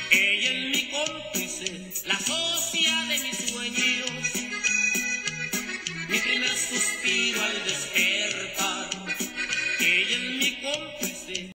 Ella es mi cómplice, la socia de mis sueños, mi primer suspiro al despedir.